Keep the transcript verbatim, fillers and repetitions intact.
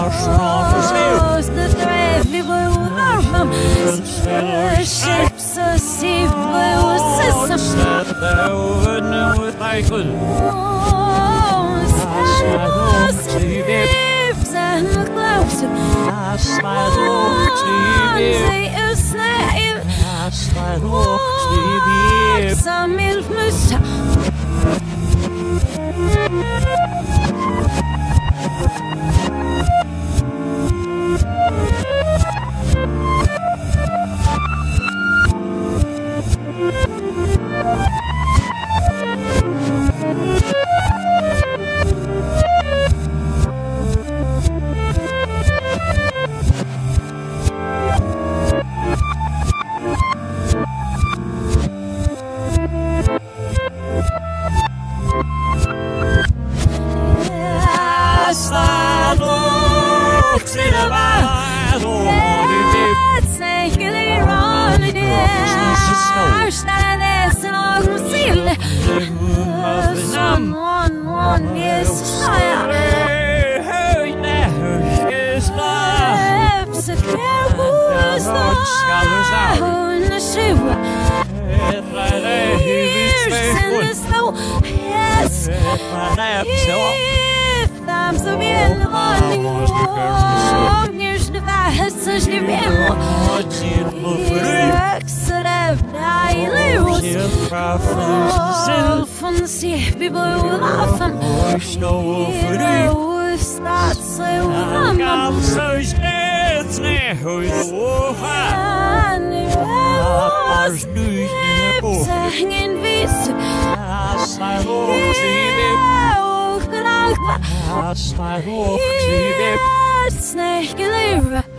Ships are sea blue system. Sleeps and clouds. Some milk musa. Someone, one is higher. Perhaps a caribou's on the shoe. Years in the snow, yes. If I'm so bien on years the vast as the bell. All from the sea, people laughing. Here starts so warm. So it's now hanging beast. Snake,